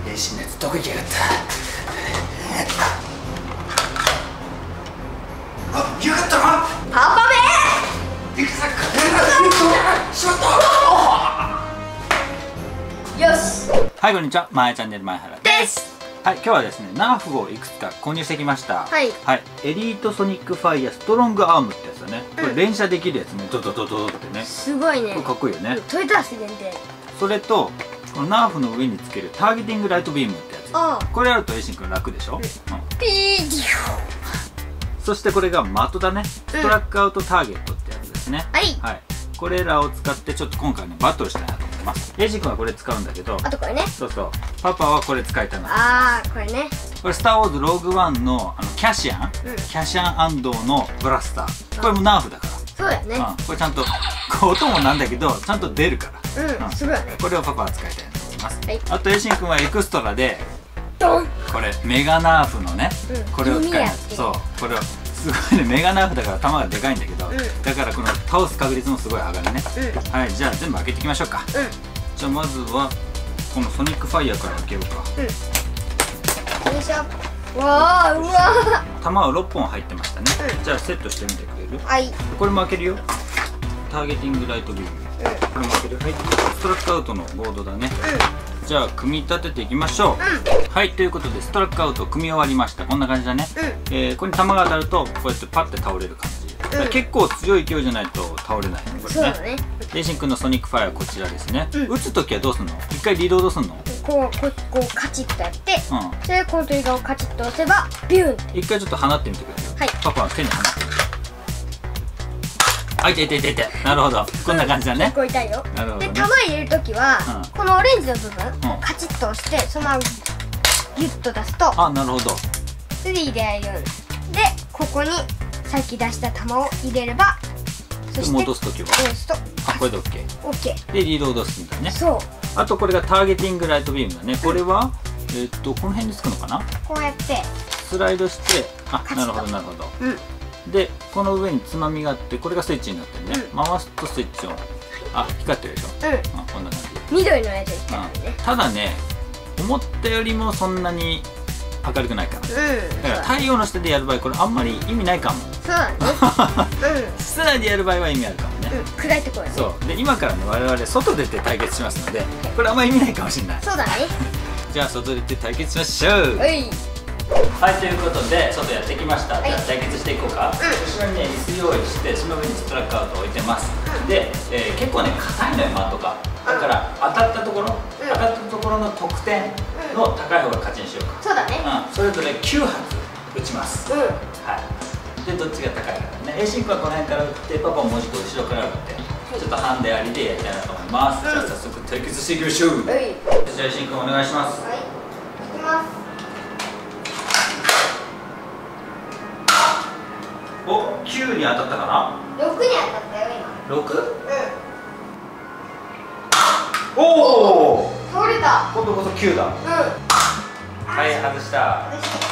遠心のやつどこ行きやがった。あ、行きやがったな。 パパ行くぞ。しまった。 め。よし。 はい、こんにちは。まえチャンネル前原です。 はい、今日はですね、ナーフをいくつか購入してきました。 はい。 はい、エリートソニックファイヤーストロングアームってやつだね。これ連射できるやつね、ドドドドドってね。 すごいね。 これかっこいいよね。 トヨタス限定。 それと、このナーフの上につけるターゲティングライトビームってやつ。 ああ。 これあるとエイシン君楽でしょ。 ピー。 そしてこれが的だね。ストラックアウトターゲットってやつですね。 はい。 はい。これらを使ってちょっと今回ねバトルしたいなと思います。エイジ君はこれ使うんだけど、 あとこれね。 そうそう、パパはこれ使いたいな。 ああ、これね。 これスター・ウォーズ・ローグ・ワンのキャシャン、キャシャン安藤のブラスター、これもナーフだから。 そうだよね。 これちゃんと音もなんだけどちゃんと出るから。 すごいよね。 これをパパは使いたいなと思います。 はい。 あとエイシン君はエクストラでドン。 これメガナーフのね、これを使います。そう、これをすごいね、メガナーフだから弾がでかいんだけど、だからこの倒す確率もすごい上がるね。はい、じゃあ全部開けていきましょうか。じゃあまずはこのソニックファイヤーから開けようか。 よいしょ。わあ、うわ弾は6本入ってましたね。じゃあセットしてみてくれる？ はい。 これも開けるよ。ターゲティングライトビーム、これも開ける。はい、ストラックアウトのボードだね。じゃあ組み立てていきましょう。はい、ということでストラックアウトを組み終わりました。こんな感じだね。ここに弾が当たるとこうやってパッて倒れる感じ。結構強い勢いじゃないと倒れないね、これね。そうだね。エイシン君のソニックファイアはこちらですね。撃つ時はどうすんの？一回リロードすんの？ こうカチッとやって、それでこのトリガーをカチッと押せばビューンって。 一回ちょっと放ってみてくれる？ はい。 パパは手に放ってみる。あ、痛い痛い痛い痛い。なるほど、こんな感じだね。 結構痛いよ。 なるほどね。 で、弾入れる時はこのオレンジの部分カチッと押してそのままギュッと出すと、 あ、なるほど。 それで入れられるように。で、ここにさっき出した弾を入れれば、そして戻す時は戻すと、 あ、これで OK。 OK でリロードするんだね。 そう。 あとこれがターゲティングライトビームだね。これはこの辺につくのかな。 こうやってスライドして、あ、なるほどなるほど。でこの上につまみがあって、これがスイッチになってるね。回すとスイッチオン。あ、光ってるでしょ。こんな感じ。 緑のやつに光ってるね。 ただね、思ったよりもそんなに明るくないから。だから太陽の下でやる場合これあんまり意味ないかも。 そうだね。 室内でやる場合は意味あるかもね。 暗いところね。 そうで、今からね我々外出て対決しますので、これあんまり意味ないかもしれない。 そうだね。 じゃあ外出て対決しましょう。はい、ということで外やってきました。じゃあ対決していこうか。後ろにね椅子用意して、その上にストラックアウト置いてます。で、結構ね硬いのよ、的が。だから当たったところの得点の高い方が勝ちにしようか。 そうだね。 それぞれ9発撃ちます。はい。でどっちが高いかね。エイシン君はこの辺から撃って、パパももうちょっと後ろから撃って、ちょっとハンデありでやりたいなと思います。じゃあ早速対決していきましょう。じゃあエイシン君お願いします。 はい、いきます。 お、9に当たったかな。 6に当たったよ今。 6？おお、 倒れた。 今度こそ9だ。はい、外した。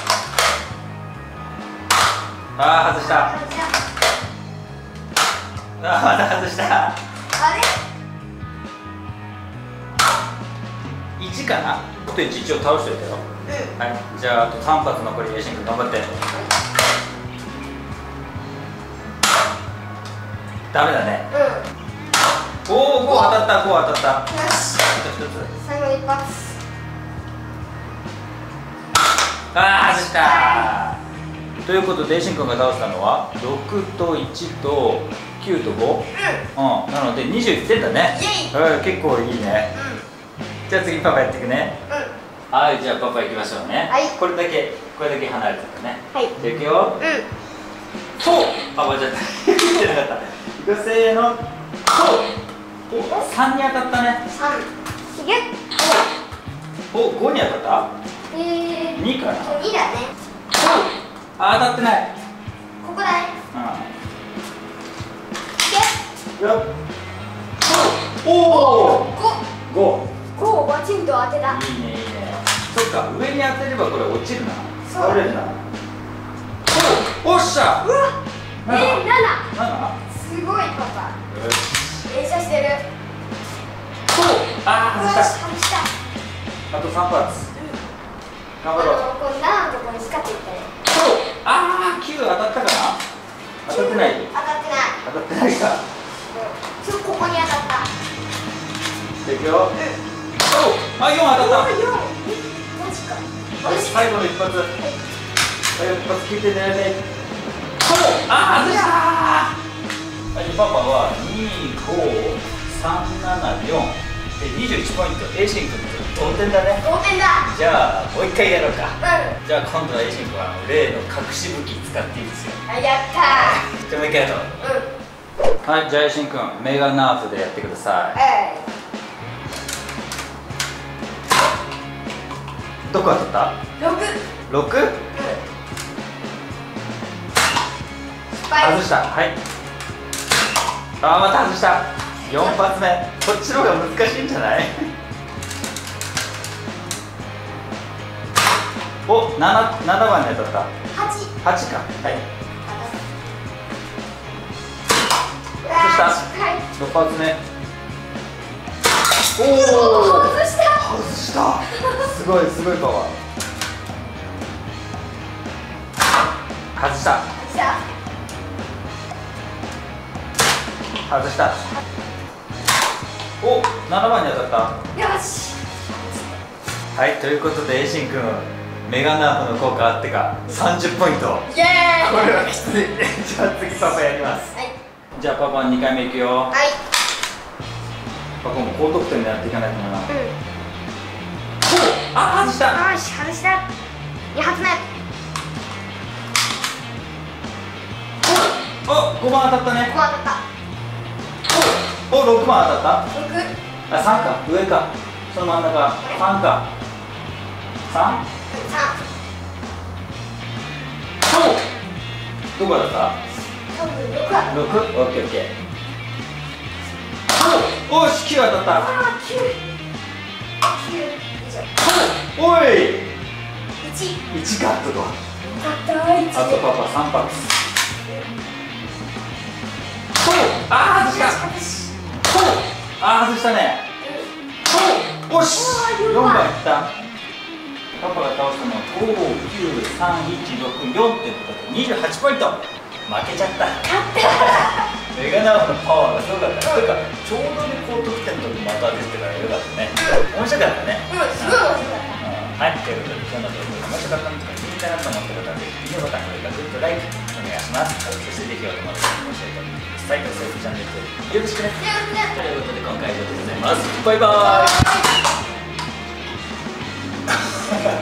あー、外した。あー、また外した。 あれ 1かな。あと1一応倒しといたよ。はい、じゃああと3発残り。エイシン君頑張って。ダメだね。おお、5当たった、5当たった。 よし、最後一発。 ああ、外した。ということでエイシン君が倒したのは6と1と9と5。なので21点だね。結構いいね。じゃあ次パパやっていくね。はい、じゃあパパ行きましょうね。これだけ離れてるね。じゃあいくよ。そう、パパじゃない、言ってなかった。いく、せーの。そう、お、3に当たったね。 3、 お、5に当たった。2かな。 2だね。 あ、当たってない。 ここだね。 よっ。おお、5 をバチンと当てた。 いいね、いいね。そっか、上に当てればこれ落ちるな。倒れるな。おっしゃ。 うわ、7。すごいパパ。連射してる。 ああ、外した。 外した。 あと3発。 頑張ろう。 この7のところにスカッといったよ。 ああ、9当たったかな。当たってない。 当たってない。 当たってないか。 ここに当たった。 いくよ。あ、4当たった。 マジか。 最後の一発。最後の一発聞いてね。ああ、外したー。パパは2、5、3、7、4で21ポイント。エイシン君と同点だね。 同点だ。 じゃあもう一回やろうか。 うん。 じゃあ今度はエイシン君は例の隠し武器使っていいですよ。 あ、やったじゃあもう一回やろう。 ー。うん。 はい、じゃあエイシン君メガナーフでやってください。どこ当たった？ 6？ 6？ 外した。はい。ああ、また外した。4発目。こっちの方が難しいんじゃない？お、7番に当たった。8か。はい。外した。6発目。おお、外した。すごいパワー。外した。外した。お、7番に当たった。 よし。 はい、ということでエイシン君メガナーフの効果あってか30ポイント。 イエーイ。 これはきつい。じゃあ次パパやります。 はい。 じゃあパパ2回目いくよ。 はい。 パパも高得点でやっていかないとな。 うん。 あ、外した。 よし、外した。2発目。 お、5番当たったね。 5番当たった。 お、6番当たった。 6。 あ、3か、上か。その真ん中、3か。3？ どこだった？ 6？ オッケーオッケー。おし、9当たった。おい、1か。とあとパパ3発。あー、外した。あー、外したね。おし、4番いった。パパが倒したのは5、9、3、1、6、4ってことで28ポイント。負けちゃった。メガナーフのパワーがすごかった。なんかちょうどね、高得点の時また出てからよかったね。面白かったね。 すごい面白かった。 はい、ということで今日の動画が面白かったのとか気に入ったなと思った方はぜひいいねボタン、それからグッドライクお願いします。そしてぜひお友達にも教えてみてください。そういうチャンネル登録よろしくね。ということで今回は以上でございます。バイバーイ。